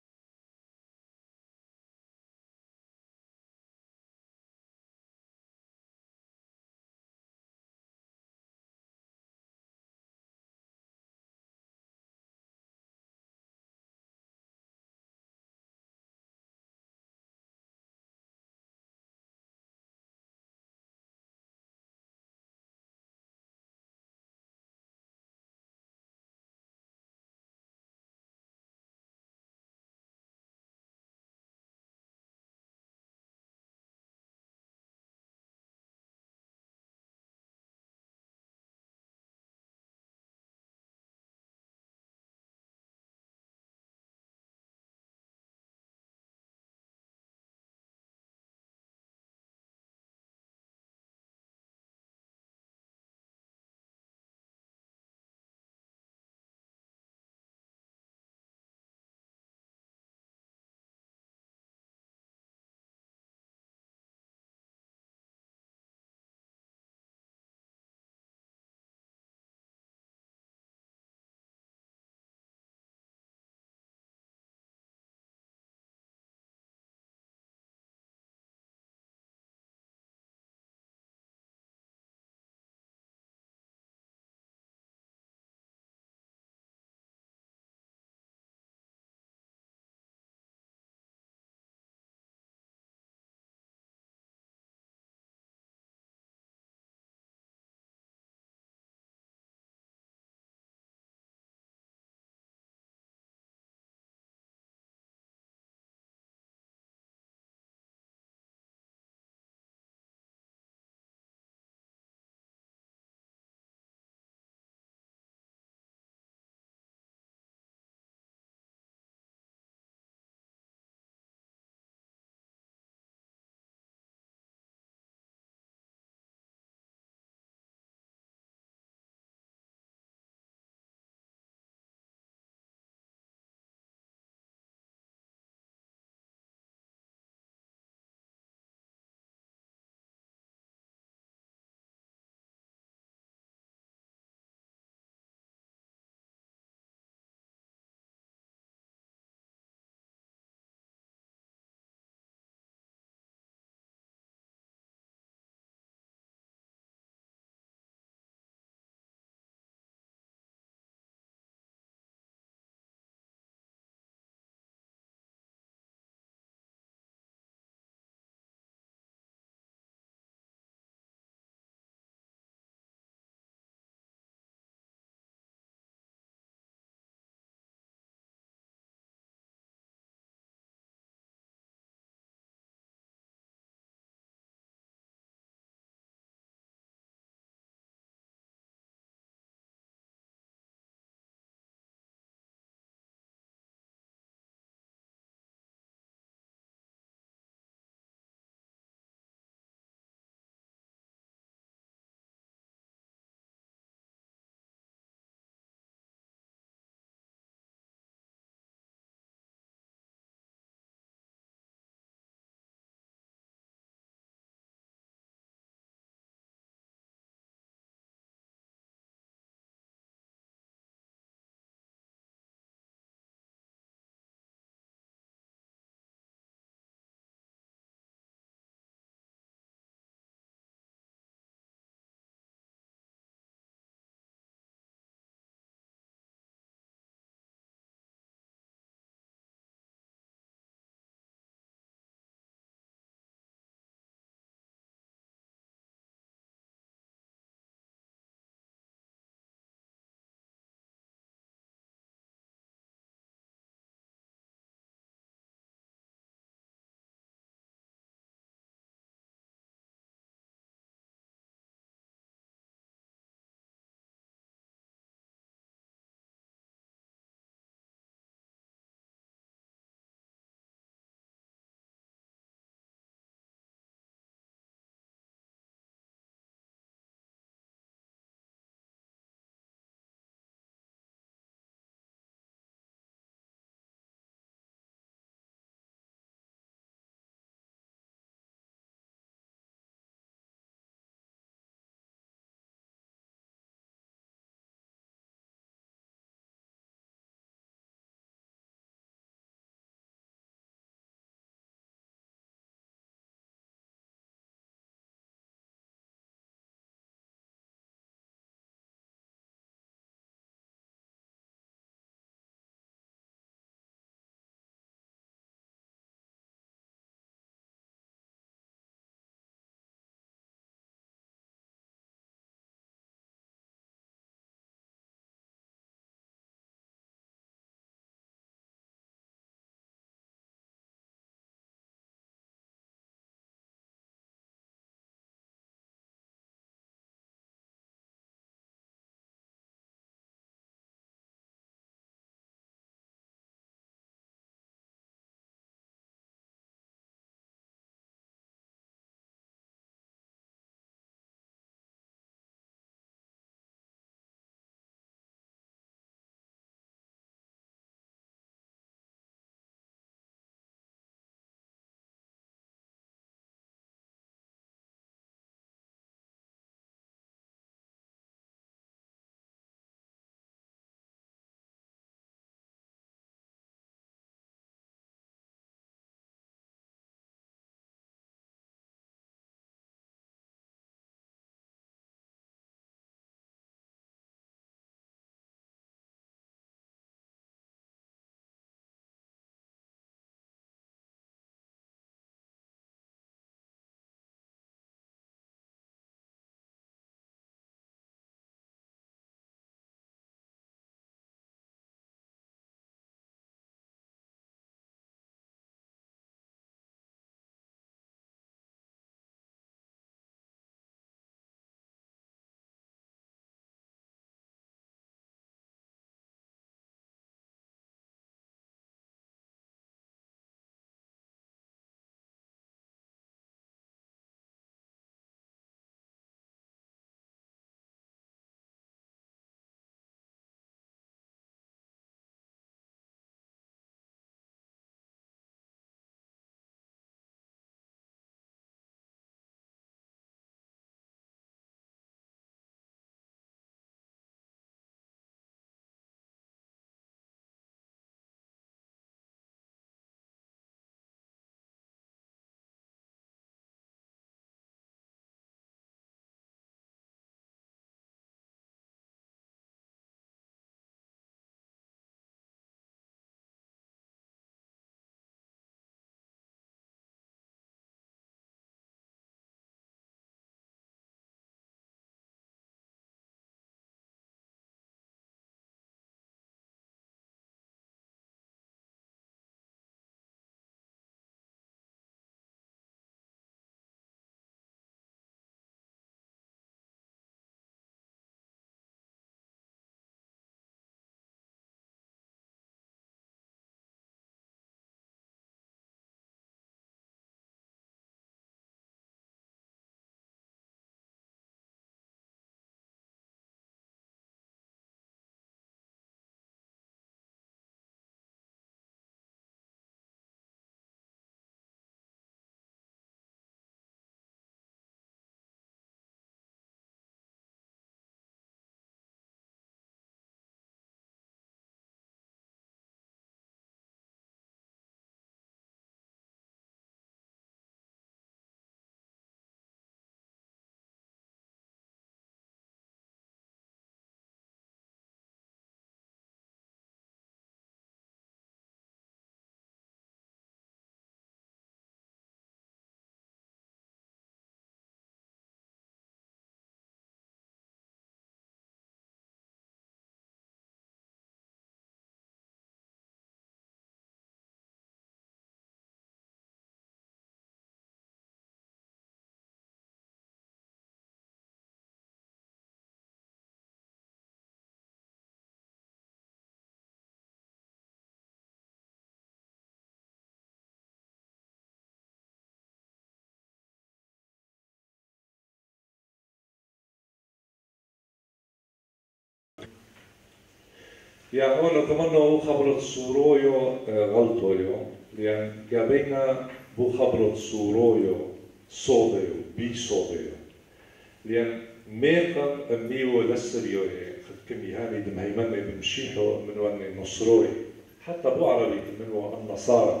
Ja, ono كمان خبرت سورويو غلطويو لأن جابينا بو خبرت سورويو صوديو بي صوديو لأن ميقا أمنيو لسريو خد كم يهاني دم هيمني بمشيحو من واني نصروي حتى بو عربي من النصارى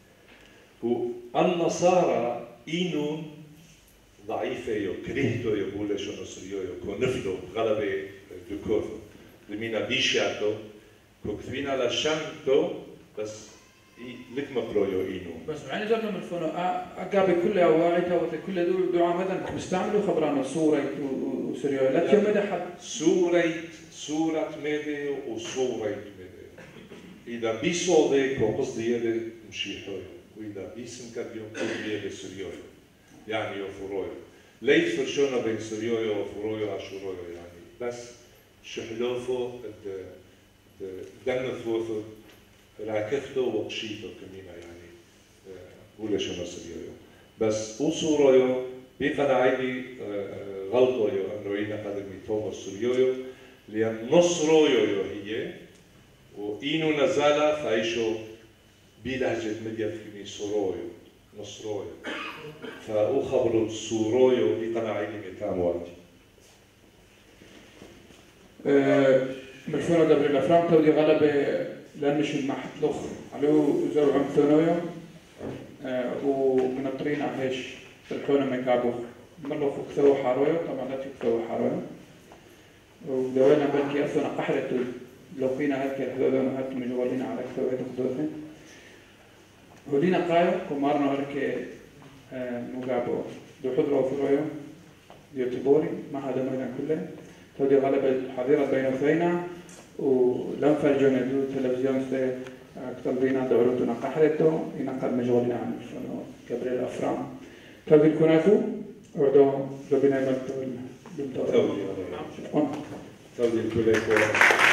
والنصارى إينو ضعيفة يو كريهتو يقول شو نصريو يو كونفلو غلبة دكوثو لمينا بيشاتو كوكثوين على شانتو بس لك مقرويو إينو بس يعني جابنا من الفنو أقابي كل أواعيتها وكل دول دعاء مثلا بيستعملوا خبرنا صورة وسريو لا تيوم مدى حد صورة صورة مدى وصورة مدى إذا بيسو ذي كوكس ديالي مشيحوي وإذا بيسم كابيو كل ديالي سريو يعني يوفرويو ليت فرشونا بين سريو وفرويو عشورويو يعني بس شحلوفو دنثوثو راكثتو وقشيتو كمينا يعني ولا شو نصريو بس وصورويو بيقنا عيدي غلطويو انه اينا قدمي تومو سريويو لان نصرويو هي وإينو نزالا فايشو بلهجة مديا في سرويو نصرويو فأو خبرو سرويو بيقنا عيدي ميتام وقتي بالفعل قبل الأفلام تودي غلبة لأن مش المحط لخ عليه زرع مثنوية ومنطرين عهش في الحونة من كعبوخ ملخ كثوا حاروية طبعا لا تكثوا حاروية ودوينا بلكي أصلا قحرة لو فينا هالك الحدودين هالك مجولين على كثوا هدوثين ولينا قاية كمارنا هالك مقابو دو حضرة وفروية يوتيبوري ما هذا ميدان كله تودي غلبة حظيرة بين وثينا ولم فرجونا دو تلفزيون سي أكتر بينا دعوتنا قحرتو ينقل مجولنا عن الفنو كبر الأفرام تودي الكنافو وعدو ربنا يملتو تودي تودي الكليكو